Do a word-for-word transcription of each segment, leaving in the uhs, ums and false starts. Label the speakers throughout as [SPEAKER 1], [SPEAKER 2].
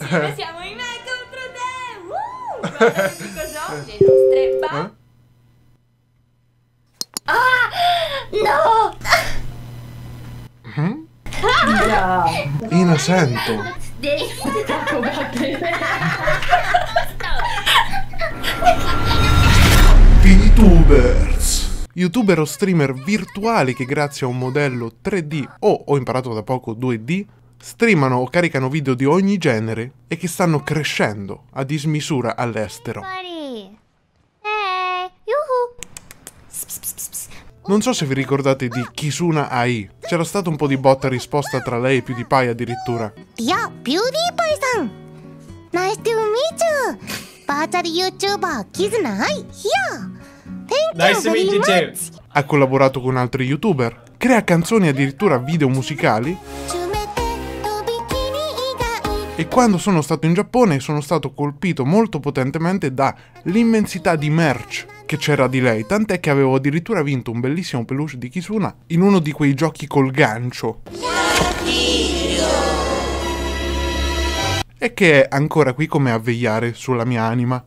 [SPEAKER 1] Insieme siamo i me contro te! Uh! Guarda che cosa ho, le nostre ba...
[SPEAKER 2] Eh?
[SPEAKER 1] Ah! No!
[SPEAKER 2] Mm? Innocento. VTubers. Youtuber o streamer virtuali che grazie a un modello tre D o, ho imparato da poco, due D, streamano o caricano video di ogni genere e che stanno crescendo a dismisura all'estero. Non so se vi ricordate di Kisuna A I. C'era stato un po' di botta e risposta tra lei e PewDiePie addirittura.
[SPEAKER 3] Yeah, PewDiePie-san! Nice to meet you! Virtual YouTuber Kizuna A I here! Thank
[SPEAKER 4] Nice to
[SPEAKER 3] you
[SPEAKER 4] meet you
[SPEAKER 3] very
[SPEAKER 4] too.
[SPEAKER 3] much!
[SPEAKER 2] Ha collaborato con altri youtuber, crea canzoni e addirittura video musicali. E quando sono stato in Giappone sono stato colpito molto potentemente dall'immensità di merch che c'era di lei, tant'è che avevo addirittura vinto un bellissimo peluche di Kisuna in uno di quei giochi col gancio. E che è ancora qui come a vegliare sulla mia anima.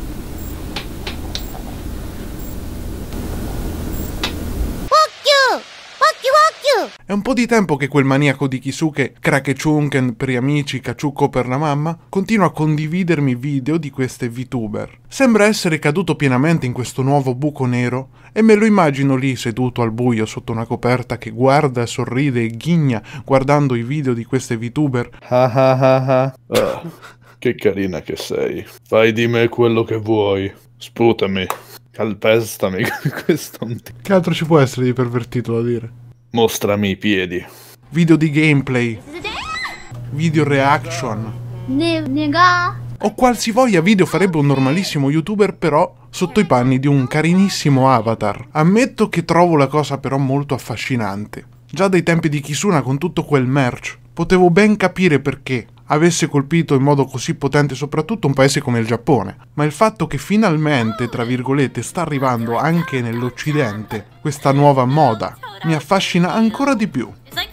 [SPEAKER 2] È un po' di tempo che quel maniaco di Kisuke, Krakechunken per gli amici, Kachuko per la mamma, continua a condividermi video di queste VTuber. Sembra essere caduto pienamente in questo nuovo buco nero e me lo immagino lì seduto al buio sotto una coperta che guarda, sorride e ghigna guardando i video di queste VTuber.
[SPEAKER 5] Ah ah ah ah. Oh, che carina che sei. Fai di me quello che vuoi. Sputami. Calpestami. Questo non ti...
[SPEAKER 2] Che altro ci può essere di pervertito da dire?
[SPEAKER 5] Mostrami i piedi.
[SPEAKER 2] Video di gameplay, video reaction,
[SPEAKER 3] Ne, nega?
[SPEAKER 2] o qualsivoglia video farebbe un normalissimo youtuber però sotto i panni di un carinissimo avatar. Ammetto che trovo la cosa però molto affascinante. Già dai tempi di Kisuna con tutto quel merch potevo ben capire perché avesse colpito in modo così potente soprattutto un paese come il Giappone, ma il fatto che finalmente, tra virgolette, sta arrivando anche nell'Occidente questa nuova moda mi affascina ancora di più.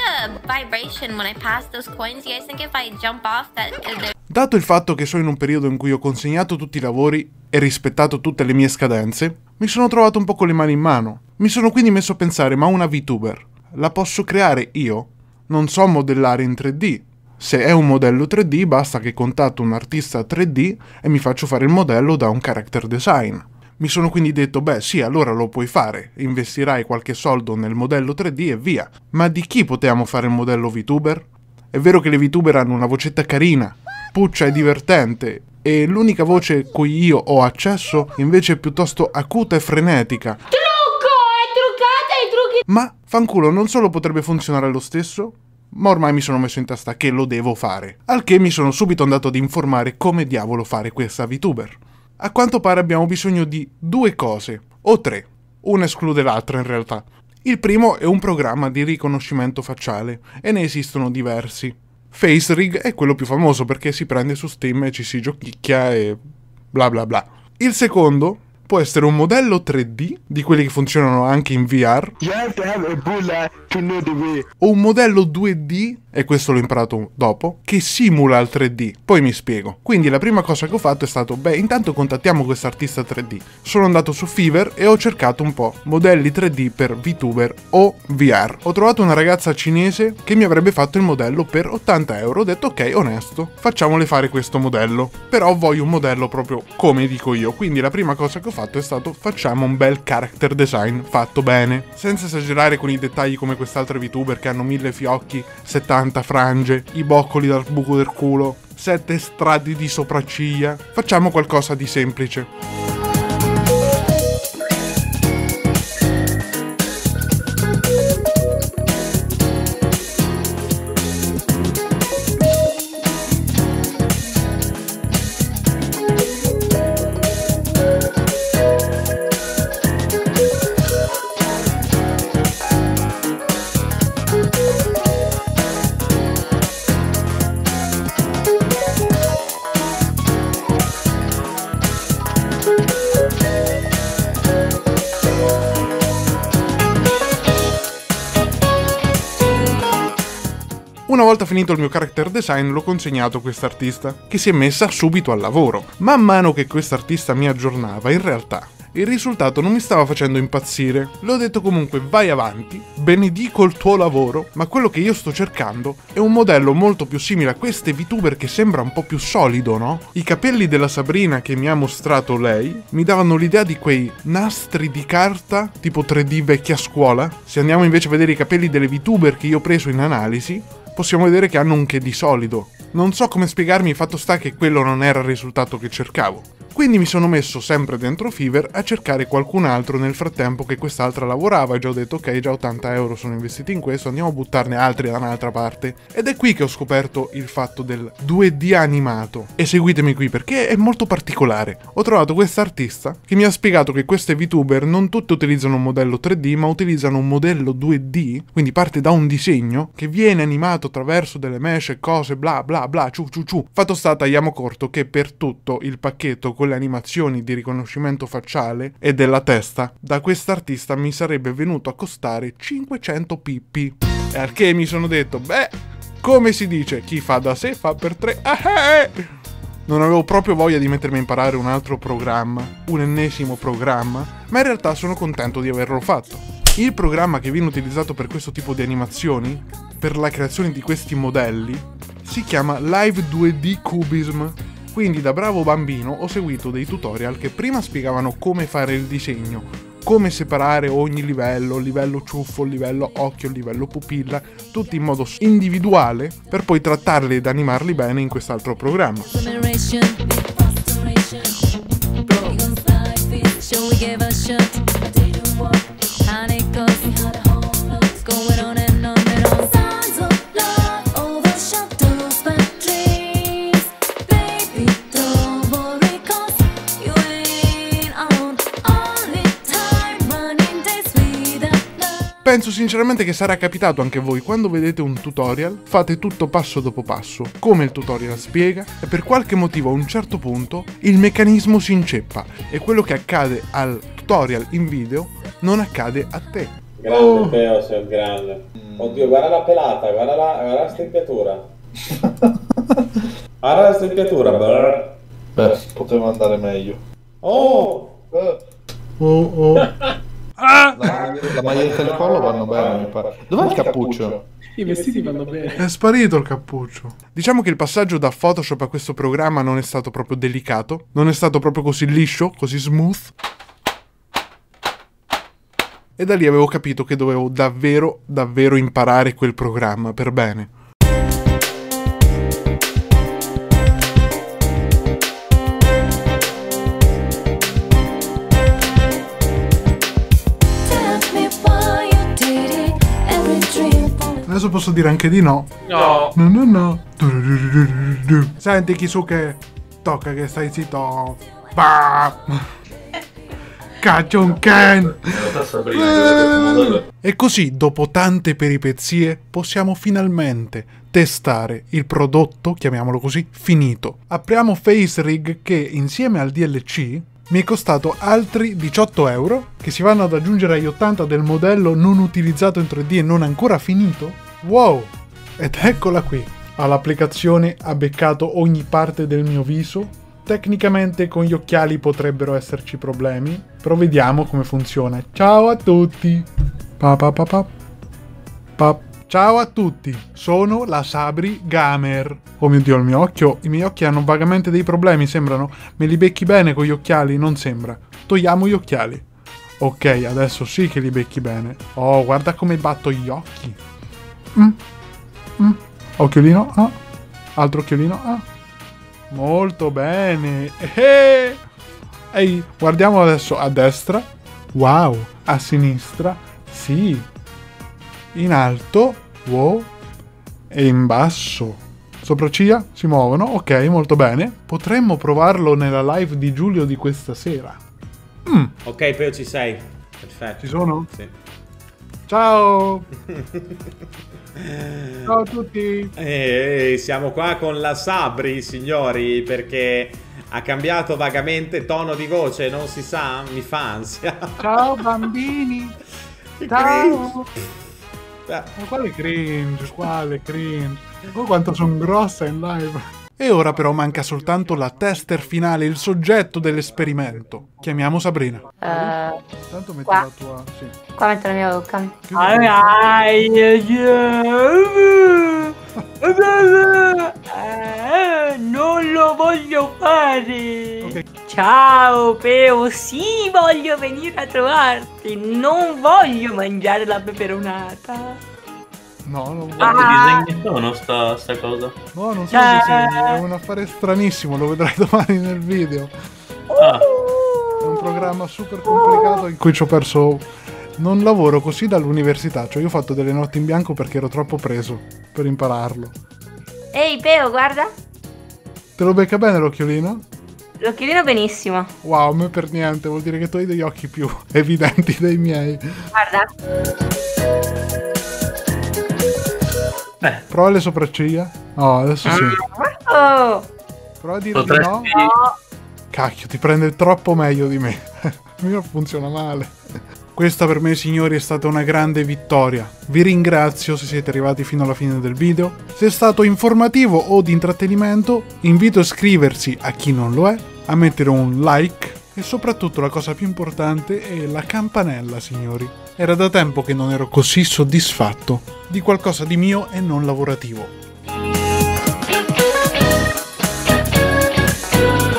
[SPEAKER 2] Dato il fatto che sono in un periodo in cui ho consegnato tutti i lavori e rispettato tutte le mie scadenze, mi sono trovato un po' con le mani in mano. Mi sono quindi messo a pensare, ma una VTuber la posso creare io? Non so modellare in tre D. Se è un modello tre D basta che contatto un artista tre D e mi faccio fare il modello da un character design. Mi sono quindi detto, beh sì, allora lo puoi fare, investirai qualche soldo nel modello tre D e via. Ma di chi potevamo fare il modello VTuber? È vero che le VTuber hanno una vocetta carina, puccia e divertente, e l'unica voce cui io ho accesso invece è piuttosto acuta e frenetica.
[SPEAKER 1] Trucco! È truccata e trucchi...
[SPEAKER 2] Ma, fanculo, non solo potrebbe funzionare lo stesso, ma ormai mi sono messo in testa che lo devo fare. Al che mi sono subito andato ad informare come diavolo fare questa VTuber. A quanto pare abbiamo bisogno di due cose, o tre. Una esclude l'altra in realtà. Il primo è un programma di riconoscimento facciale, e ne esistono diversi. FaceRig è quello più famoso perché si prende su Steam e ci si giochicchia e bla bla bla. Il secondo può essere un modello tre D, di quelli che funzionano anche in V R, o un modello due D, e questo l'ho imparato dopo, che simula il tre D. Poi mi spiego. Quindi la prima cosa che ho fatto è stato, beh, intanto contattiamo quest'artista tre D. Sono andato su Fiverr e ho cercato un po' modelli tre D per VTuber o V R. Ho trovato una ragazza cinese che mi avrebbe fatto il modello per ottanta euro. Ho detto, ok, onesto, facciamole fare questo modello. Però voglio un modello proprio come dico io. Quindi la prima cosa che ho fatto è stato, facciamo un bel character design fatto bene. Senza esagerare con i dettagli come quest'altra VTuber che hanno mille fiocchi, settanta frange, i boccoli dal buco del culo, sette strati di sopracciglia. Facciamo qualcosa di semplice. Una volta finito il mio character design l'ho consegnato a quest'artista, che si è messa subito al lavoro. Man mano che quest'artista mi aggiornava, in realtà il risultato non mi stava facendo impazzire. Le ho detto comunque vai avanti, benedico il tuo lavoro, ma quello che io sto cercando è un modello molto più simile a queste VTuber che sembra un po' più solido, no? I capelli della Sabrina che mi ha mostrato lei mi davano l'idea di quei nastri di carta tipo tre D vecchia scuola. Se andiamo invece a vedere i capelli delle VTuber che io ho preso in analisi, possiamo vedere che hanno un che di solido. Non so come spiegarmi, il fatto sta che quello non era il risultato che cercavo. Quindi mi sono messo sempre dentro Fiverr a cercare qualcun altro nel frattempo che quest'altra lavorava e già ho detto ok, già ottanta euro sono investiti in questo, andiamo a buttarne altri da un'altra parte. Ed è qui che ho scoperto il fatto del due D animato. E seguitemi qui perché è molto particolare. Ho trovato quest'artista che mi ha spiegato che queste VTuber non tutte utilizzano un modello tre D ma utilizzano un modello due D, quindi parte da un disegno che viene animato attraverso delle mesh e cose bla bla bla ciu ciu ciu. Fatto sta, tagliamo corto, che per tutto il pacchetto con le animazioni di riconoscimento facciale e della testa da quest'artista mi sarebbe venuto a costare cinquecento pippi. E al che mi sono detto, beh, come si dice, chi fa da sé fa per tre. Ah, eh! Non avevo proprio voglia di mettermi a imparare un altro programma, un ennesimo programma, ma in realtà sono contento di averlo fatto. Il programma che viene utilizzato per questo tipo di animazioni, per la creazione di questi modelli, si chiama Live due D Cubism. Quindi da bravo bambino ho seguito dei tutorial che prima spiegavano come fare il disegno, come separare ogni livello, livello ciuffo, livello occhio, livello pupilla, tutti in modo individuale per poi trattarli ed animarli bene in quest'altro programma. Penso sinceramente che sarà capitato anche a voi, quando vedete un tutorial, fate tutto passo dopo passo, come il tutorial spiega, e per qualche motivo a un certo punto il meccanismo si inceppa e quello che accade al tutorial in video non accade a te.
[SPEAKER 4] Grande oh. Teo, sei grande. Oddio, guarda la pelata, guarda la, guarda la stripiatura. Guarda la stripiatura, brr.
[SPEAKER 5] Beh, poteva andare meglio.
[SPEAKER 4] Oh!
[SPEAKER 5] Oh, oh. Ah! La, la maglietta e il collo vanno bene, mi pare. Dov'è il cappuccio?
[SPEAKER 6] I vestiti vanno bene.
[SPEAKER 2] È sparito il cappuccio. Diciamo che il passaggio da Photoshop a questo programma non è stato proprio delicato, non è stato proprio così liscio, così smooth. E da lì avevo capito che dovevo davvero, davvero imparare quel programma per bene. Adesso posso dire anche di no.
[SPEAKER 6] No.
[SPEAKER 2] No, no, no. Senti Kisuke, tocca che stai zitto. Bah. Caccio un can. E così, dopo tante peripezie, possiamo finalmente testare il prodotto, chiamiamolo così, finito. Apriamo FaceRig che insieme al D L C mi è costato altri diciotto euro, che si vanno ad aggiungere agli ottanta del modello non utilizzato in tre D e non ancora finito. Wow! Ed eccola qui. All'applicazione ha beccato ogni parte del mio viso. Tecnicamente con gli occhiali potrebbero esserci problemi, però vediamo come funziona. Ciao a tutti! Pa, pa, pa, pa. Pa. Ciao a tutti, sono la Sabri Gamer. Oh mio Dio, il mio occhio, i miei occhi hanno vagamente dei problemi, sembrano. Me li becchi bene con gli occhiali? Non sembra. Togliamo gli occhiali. Ok, adesso sì che li becchi bene. Oh, guarda come batto gli occhi. Mm. Mm. Occhiolino, ah. Altro occhiolino, ah. Molto bene. Eh. Ehi, guardiamo adesso a destra. Wow, a sinistra. Sì. In alto, wow, e in basso. Sopracciglia si muovono, ok, molto bene. Potremmo provarlo nella live di Giulio di questa sera. Mm.
[SPEAKER 7] Ok, poi ci sei. Perfetto.
[SPEAKER 2] Ci sono?
[SPEAKER 7] Sì.
[SPEAKER 2] Ciao! Ciao a tutti!
[SPEAKER 7] E siamo qua con la Sabri, signori, perché ha cambiato vagamente tono di voce, non si sa, mi fa ansia.
[SPEAKER 2] Ciao bambini! Ciao!
[SPEAKER 7] Eh,
[SPEAKER 2] Ma quale cringe, quale cringe. Oh, quanto sono grossa in live. E ora però manca soltanto la tester finale, il soggetto dell'esperimento. Chiamiamo Sabrina.
[SPEAKER 1] Eh,
[SPEAKER 2] Intanto metti
[SPEAKER 1] qua.
[SPEAKER 2] la tua... Sì.
[SPEAKER 1] qua metto la mia bocca.
[SPEAKER 2] Chiudi
[SPEAKER 1] Eh, non lo voglio fare.
[SPEAKER 2] Ok.
[SPEAKER 1] Ciao Peo, sì, voglio venire a trovarti. Non voglio mangiare la peperonata.
[SPEAKER 2] No, non voglio.
[SPEAKER 1] Ah.
[SPEAKER 6] Che disegni sono sta, sta cosa?
[SPEAKER 2] No, non sono disegni, è un affare stranissimo, lo vedrai domani nel video.
[SPEAKER 6] Ah,
[SPEAKER 2] È un programma super complicato in cui ci ho perso... Non lavoro così dall'università, cioè io ho fatto delle notti in bianco perché ero troppo preso per impararlo.
[SPEAKER 1] Ehi Peo, guarda.
[SPEAKER 2] Te lo becca bene l'occhiolino?
[SPEAKER 1] L'occhiolino benissimo.
[SPEAKER 2] Wow, a me per niente, vuol dire che tu hai degli occhi più evidenti dei miei.
[SPEAKER 1] Guarda.
[SPEAKER 6] beh,
[SPEAKER 2] Prova le sopracciglia. Oh, adesso sì.
[SPEAKER 1] Oh.
[SPEAKER 2] Prova a dire di
[SPEAKER 6] potresti...
[SPEAKER 2] no.
[SPEAKER 1] No.
[SPEAKER 2] Cacchio, ti prende troppo meglio di me. Il mio funziona male. Questa per me, signori, è stata una grande vittoria. Vi ringrazio se siete arrivati fino alla fine del video. Se è stato informativo o di intrattenimento, invito a iscriversi a chi non lo è, a mettere un like e soprattutto la cosa più importante è la campanella, signori. Era da tempo che non ero così soddisfatto di qualcosa di mio e non lavorativo.